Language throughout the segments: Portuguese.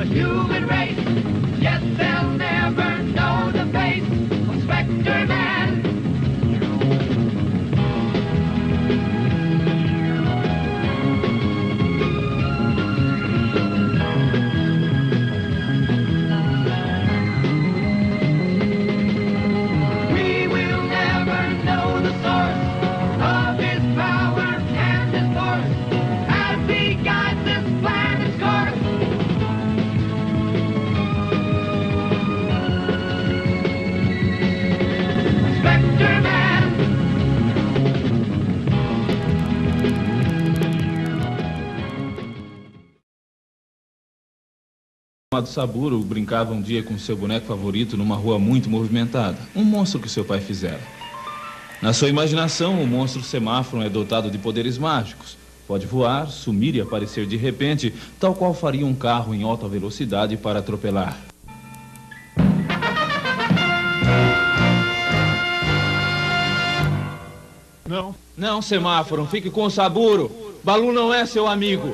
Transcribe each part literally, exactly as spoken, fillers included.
human race. Yet they'll never know the face of Spectre Man. We will never know the source of his power and his force as he guides this planet's course. Spectre Man. Chamado Saburo brincava um dia com seu boneco favorito numa rua muito movimentada. Um monstro que seu pai fizera. Na sua imaginação, o monstro Semáforo é dotado de poderes mágicos. Pode voar, sumir e aparecer de repente, tal qual faria um carro em alta velocidade para atropelar. Não. Não, Semáforo, fique com o Saburo. Balu não é seu amigo.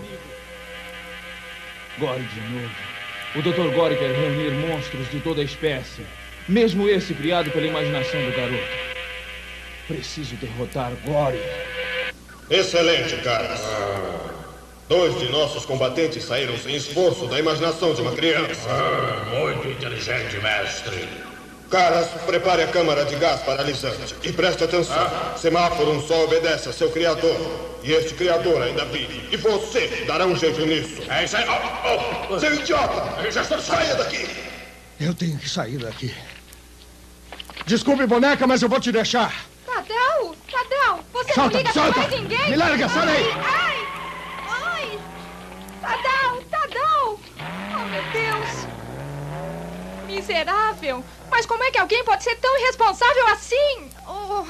Gore de novo. O doutor Gore quer reunir monstros de toda a espécie, mesmo esse criado pela imaginação do garoto. Preciso derrotar Gore. Excelente, caras. Dois de nossos combatentes saíram sem esforço da imaginação de uma criança. Ah, muito inteligente, mestre. Caras, prepare a câmara de gás paralisante. E preste atenção. Ah. Semáforo só obedece a seu criador. E este criador ainda vive. E você dará um jeito nisso. É isso aí. Oh, oh. Seu idiota! Eu já estou... Saia daqui! Eu tenho que sair daqui. Desculpe, boneca, mas eu vou te deixar. Tadeu! Tadeu! Você solta, não liga solta. pra mais ninguém! Me larga, sai daí! Ai! Ai! Tadeu! Tadeu! Oh, meu Deus! Miserável! Mas como é que alguém pode ser tão irresponsável assim? Oh.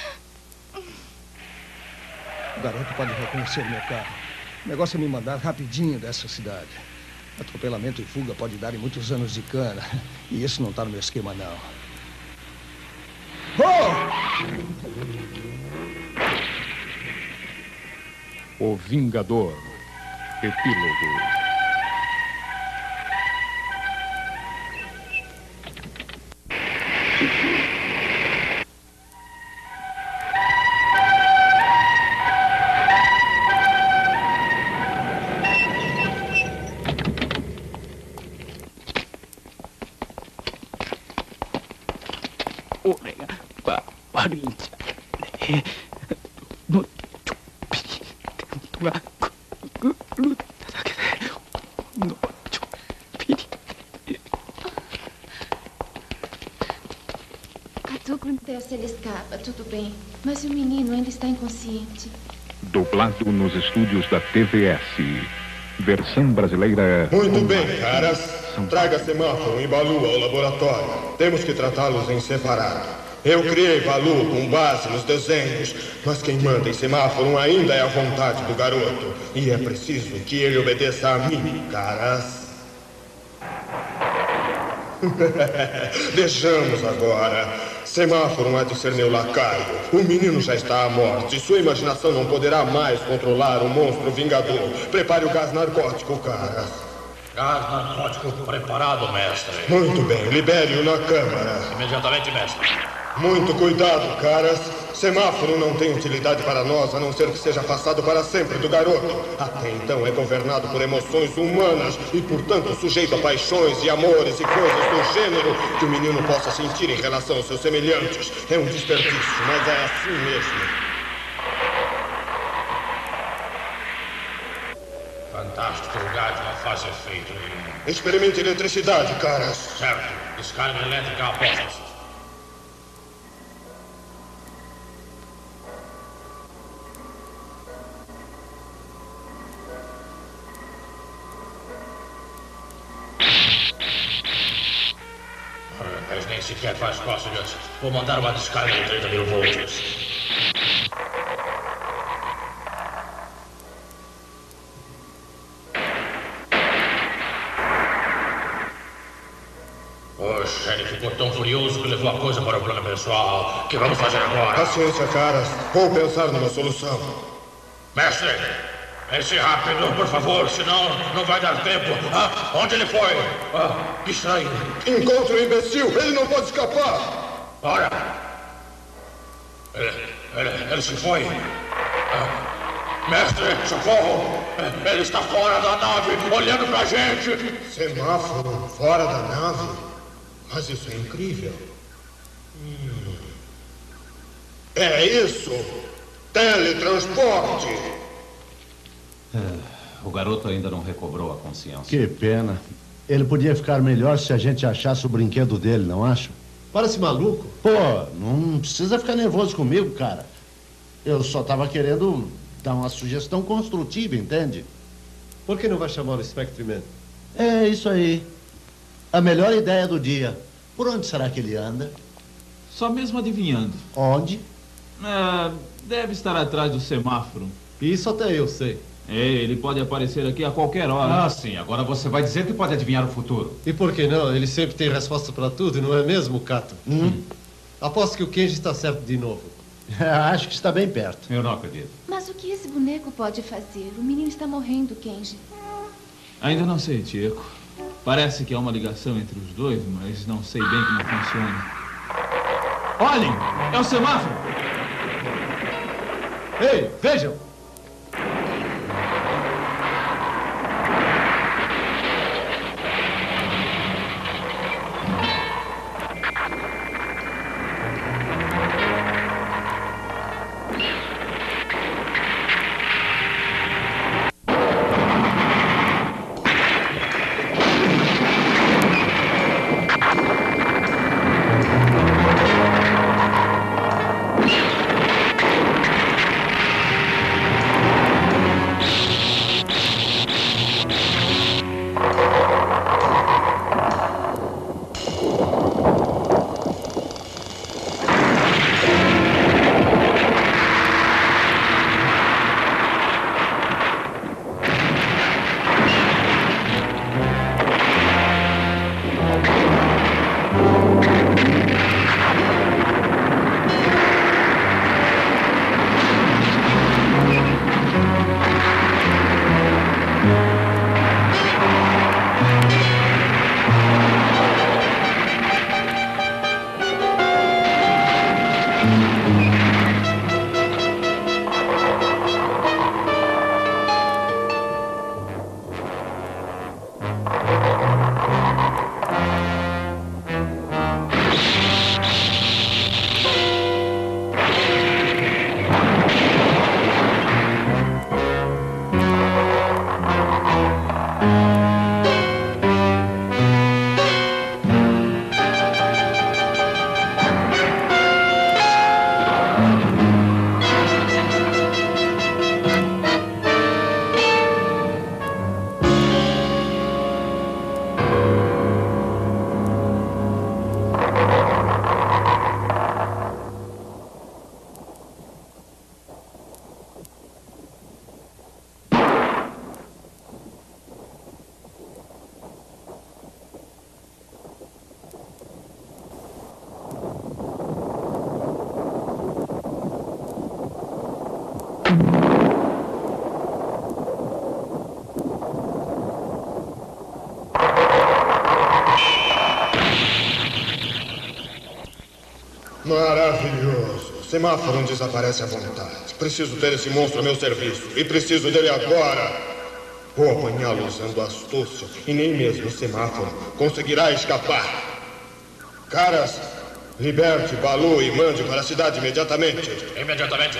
O garoto pode reconhecer o meu carro. O negócio é me mandar rapidinho dessa cidade. Atropelamento e fuga pode dar em muitos anos de cana. E isso não tá no meu esquema, não. Oh! O Vingador. Epílogo. Se ele escapa, tudo bem. Mas o menino ainda está inconsciente. Dublado nos estúdios da T V S. Versão brasileira... Muito bem, caras. Traga Semáforo e Balu ao laboratório. Temos que tratá-los em separado. Eu criei Balu com base nos desenhos, mas quem manda em Semáforo ainda é a vontade do garoto. E é preciso que ele obedeça a mim, caras. Vejamos agora. Semáforo há de ser meu lacaio. O menino já está à morte. Sua imaginação não poderá mais controlar o monstro vingador. Prepare o gás narcótico, caras. Gás narcótico preparado, mestre. Muito bem, libere-o na câmara. Imediatamente, mestre. Muito cuidado, caras. Semáforo não tem utilidade para nós, a não ser que seja afastado para sempre do garoto. Até então é governado por emoções humanas e, portanto, sujeito a paixões e amores e coisas do gênero que o menino possa sentir em relação aos seus semelhantes. É um desperdício, mas é assim mesmo. Fantástico, o gás não faz efeito nenhum. Experimente eletricidade, caras. Certo. Descarga elétrica aposta. Mas nem sequer faz cócegas. Vou mandar uma descarga de trinta mil volts. O xerife ficou tão furioso que levou a coisa para o plano pessoal. O que vamos fazer agora? Paciência, caras. Vou pensar numa solução. Mestre, Pense rápido, por favor, senão não vai dar tempo. Ah, onde ele foi? Ah, que estranho. Encontre o imbecil, ele não pode escapar. Ora. Ele, ele, ele se foi. Ah, mestre, socorro. Ele está fora da nave, olhando pra gente. Semáforo fora da nave? Mas isso é incrível. Hum. É isso. Teletransporte. É, o garoto ainda não recobrou a consciência. Que pena. Ele podia ficar melhor se a gente achasse o brinquedo dele, não acha? Parece maluco. Pô, não precisa ficar nervoso comigo, cara. Eu só tava querendo dar uma sugestão construtiva, entende? Por que não vai chamar o Spectreman? É isso aí. A melhor ideia do dia. Por onde será que ele anda? Só mesmo adivinhando. Onde? É, deve estar atrás do semáforo. Isso até eu sei. É, ele pode aparecer aqui a qualquer hora. Ah, sim. Agora você vai dizer que pode adivinhar o futuro. E por que não? Ele sempre tem resposta para tudo, não é mesmo, Cato? Hum? Aposto que o Kenji está certo de novo. Acho que está bem perto. Eu não acredito. Mas o que esse boneco pode fazer? O menino está morrendo, Kenji. Ainda não sei, Tico. Parece que há uma ligação entre os dois, mas não sei bem como funciona. Olhem! É o semáforo! Ei, vejam! Maravilhoso. O semáforo não desaparece à vontade. Preciso ter esse monstro a meu serviço. E preciso dele agora. Vou apanhá-lo usando astúcia. E nem mesmo o semáforo conseguirá escapar. Caras, liberte Balu e mande para a cidade imediatamente. Imediatamente.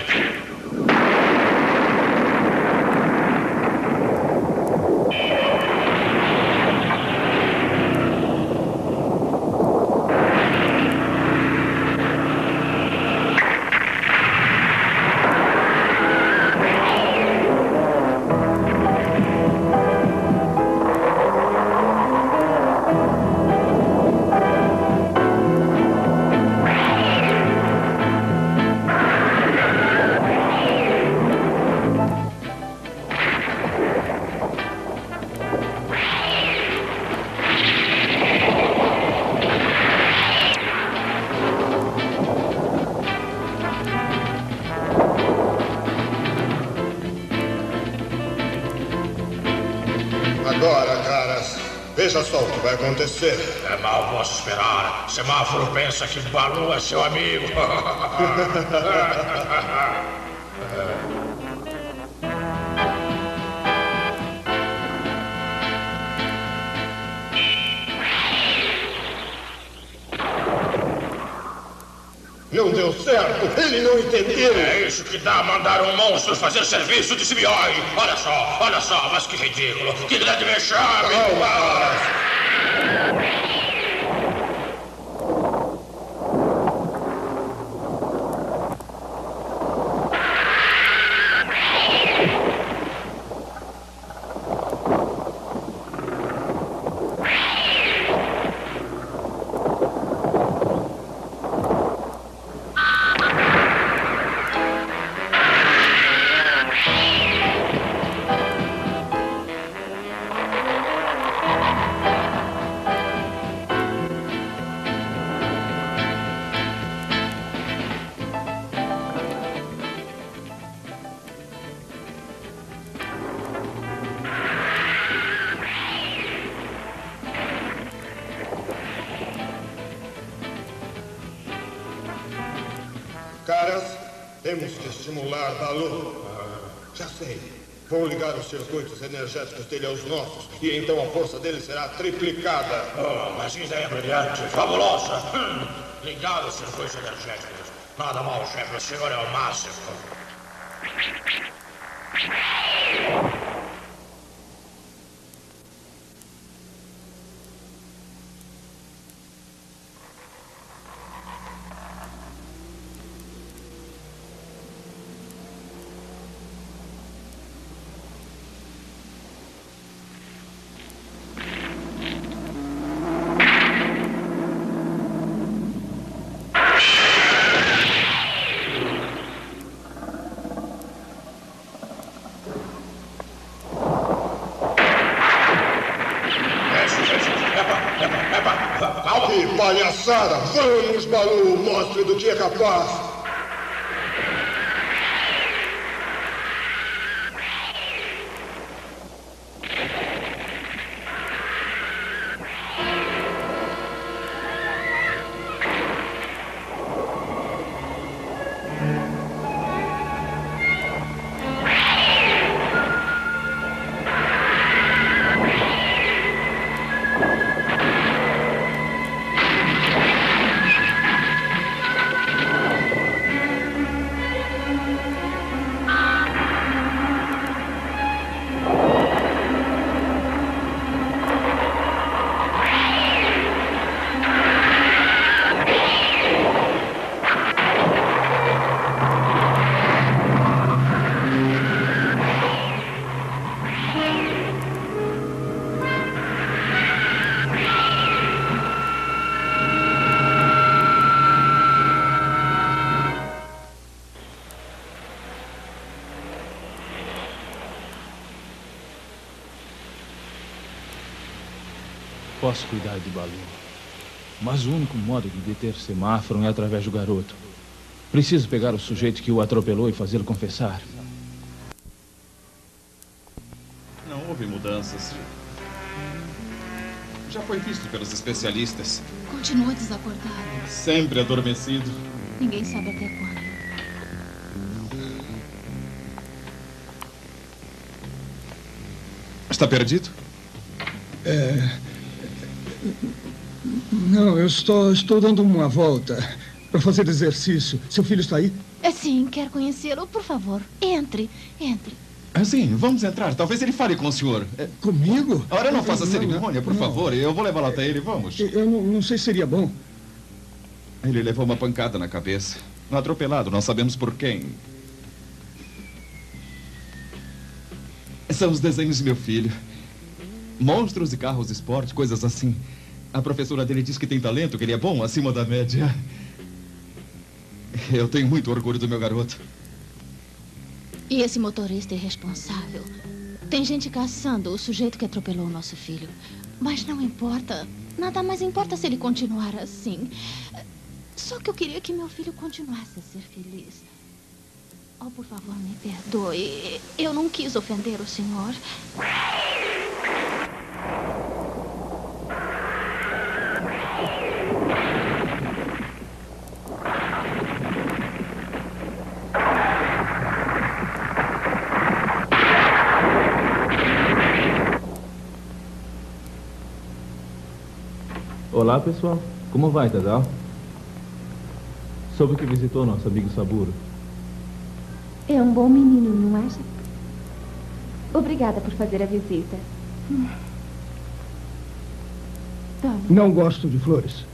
Veja só o que vai acontecer. É mal posso esperar. Semáforo pensa que Baloo é seu amigo. Não deu certo, ele não entendeu. É isso que dá mandar um monstro fazer serviço de simbiose. Olha só, olha só, mas que ridículo. Que grande vexame. Calma, Caras, temos que estimular Baloo. Já sei. Vou ligar os circuitos energéticos dele aos nossos e então a força dele será triplicada. Oh, mas que ideia brilhante, fabulosa. Hum, ligar os circuitos energéticos. Nada mal, chefe, o senhor é o máximo. Que palhaçada! Vamos, Baloo! Mostre do que é capaz! Posso cuidar de Baloo, mas o único modo de deter Semáforo é através do garoto. Preciso pegar o sujeito que o atropelou e fazê-lo confessar. Não houve mudanças. Já foi visto pelos especialistas. Continua desacordado. Sempre adormecido. Ninguém sabe até quando. Está perdido? É... Não, eu estou, estou dando uma volta para fazer exercício. Seu filho está aí? É sim, quero conhecê-lo. Por favor, entre, entre. Ah, sim, vamos entrar. Talvez ele fale com o senhor. É... Comigo? Ora, não faça não, cerimônia, por não. favor. Eu vou levá-lo até ele, vamos. Eu não, não sei se seria bom. Ele levou uma pancada na cabeça. Um atropelado, não sabemos por quem. São os desenhos de meu filho. Monstros e carros de esporte, coisas assim. A professora dele diz que tem talento, que ele é bom, acima da média. Eu tenho muito orgulho do meu garoto. E esse motorista irresponsável? Tem gente caçando o sujeito que atropelou o nosso filho. Mas não importa. Nada mais importa se ele continuar assim. Só que eu queria que meu filho continuasse a ser feliz. Oh, por favor, me perdoe. Eu não quis ofender o senhor. Olá, pessoal. Como vai, Tadal? Soube que visitou nosso amigo Saburo. É um bom menino, não acha? Obrigada por fazer a visita. Toma. Não gosto de flores.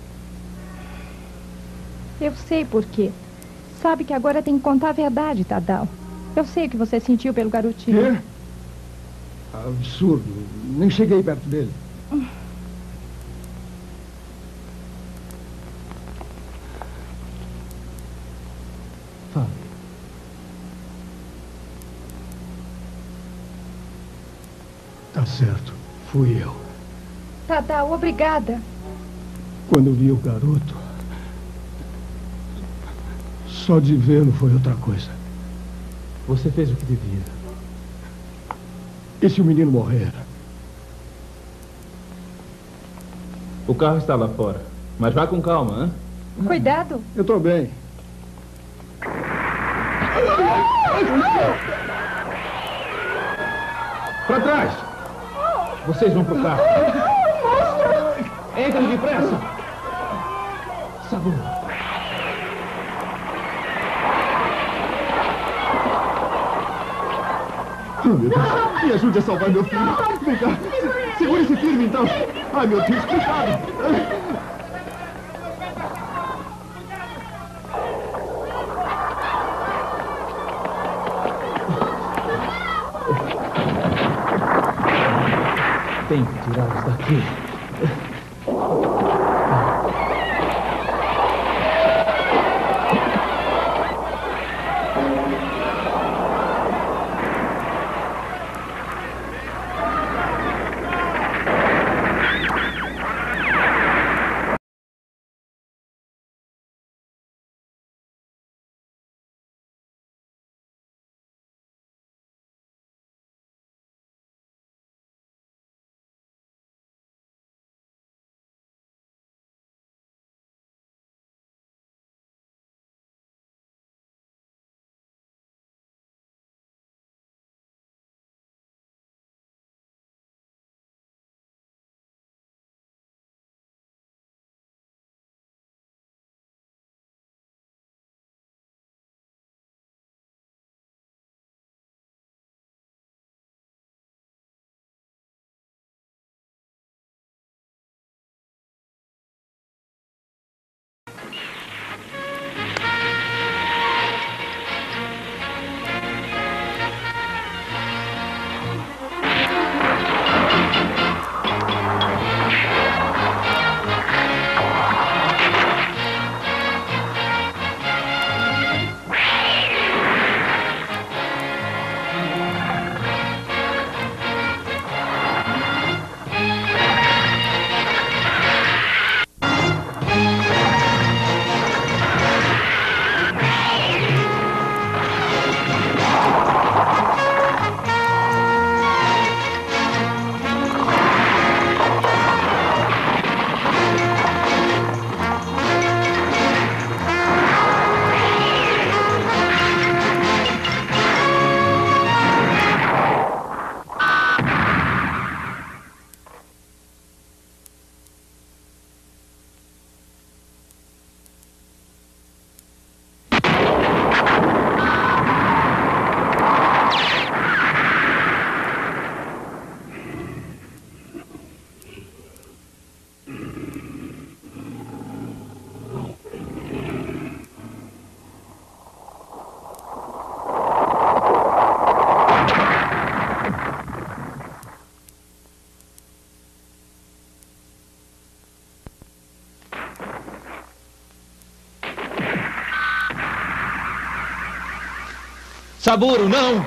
Eu sei por quê. Sabe que agora tem que contar a verdade, Tadal. Eu sei o que você sentiu pelo garotinho. Quê? Absurdo. Nem cheguei perto dele. Fala. Tá certo. Fui eu. Tadal, obrigada. Quando vi o garoto, só de vê-lo foi outra coisa. Você fez o que devia. E se o menino morrer? O carro está lá fora. Mas vá com calma, hein? Cuidado. Eu tô bem. Pra trás! Vocês vão pro carro. Entrem depressa! Saburo. Oh, meu Deus. Me ajude a salvar meu filho. Vem cá. Segure-se firme, então. Ai, meu Deus, cuidado. Tem que tirá-los daqui. Saburo, não!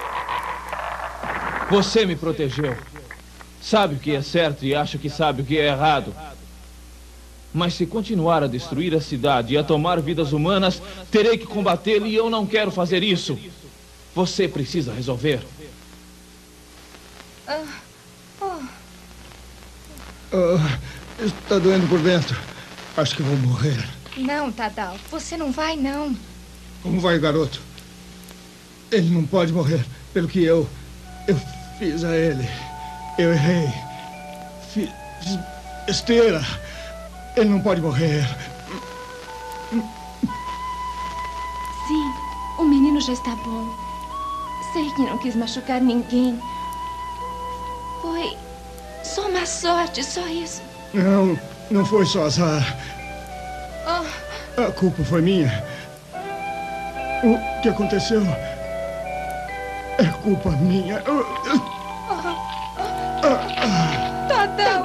Você me protegeu. Sabe o que é certo e acha que sabe o que é errado. Mas se continuar a destruir a cidade e a tomar vidas humanas, terei que combatê-lo e eu não quero fazer isso. Você precisa resolver. Ah, oh. Oh, está doendo por dentro. Acho que vou morrer. Não, Tadal, você não vai, não. Como vai o garoto? Ele não pode morrer pelo que eu... Eu fiz a ele. Eu errei. Fiz Besteira. Ele não pode morrer. Sim, o menino já está bom. Sei que não quis machucar ninguém. Foi só uma sorte, só isso. Não, não foi só azar. Oh. A culpa foi minha. O que aconteceu é culpa minha. Tadão!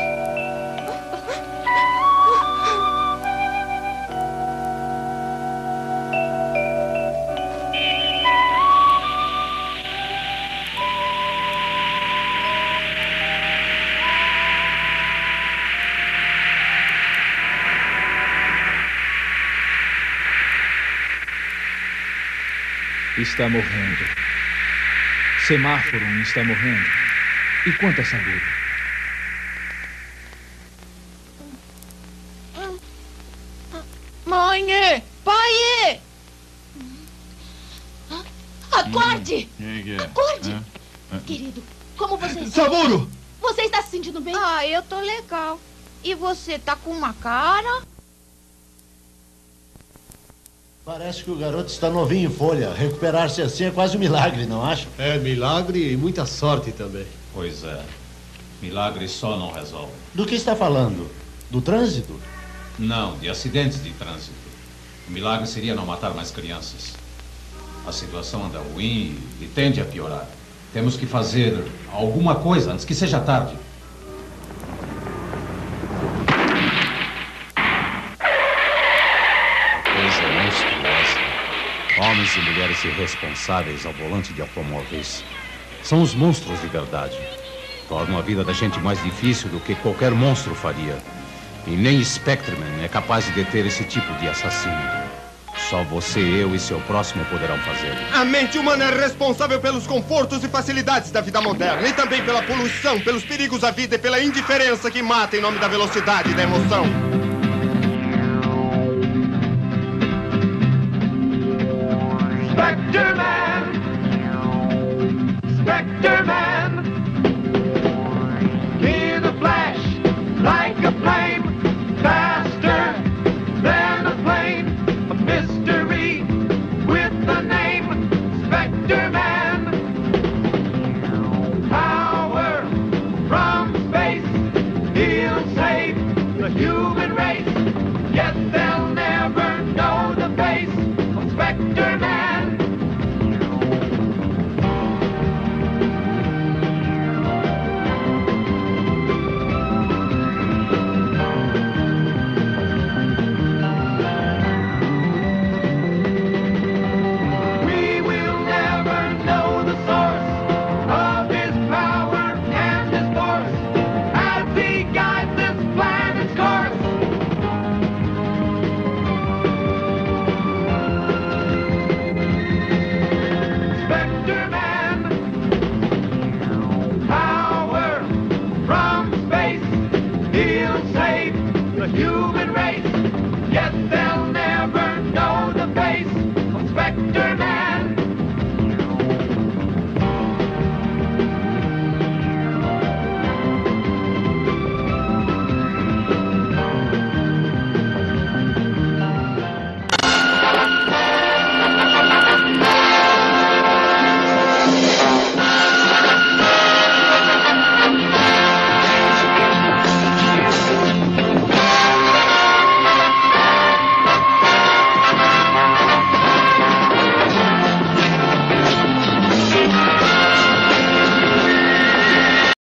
Está morrendo. Semáforo está morrendo. E quanta saúde. Mãe! Pai! Acorde! Acorde! Querido, como você está? Saburo! Você está se sentindo bem? Ah, eu tô legal. E você tá com uma cara? Parece que o garoto está novinho em folha. Recuperar-se assim é quase um milagre, não acha? É, milagre e muita sorte também. Pois é. Milagre só não resolve. Do que está falando? Do trânsito? Não, de acidentes de trânsito. O milagre seria não matar mais crianças. A situação anda ruim e tende a piorar. Temos que fazer alguma coisa antes que seja tarde. Coisa monstruosa. Homens e mulheres irresponsáveis ao volante de automóveis. São os monstros de verdade. Tornam a vida da gente mais difícil do que qualquer monstro faria. E nem Spectreman é capaz de deter esse tipo de assassino. Só você, eu e seu próximo poderão fazê-lo. A mente humana é responsável pelos confortos e facilidades da vida moderna. E também pela poluição, pelos perigos à vida e pela indiferença que mata em nome da velocidade e da emoção. Spectreman! Spectreman! In a flash, like a flame, faster than a plane, a mystery with the name Spectreman. Power from space, he'll save the human race. Get them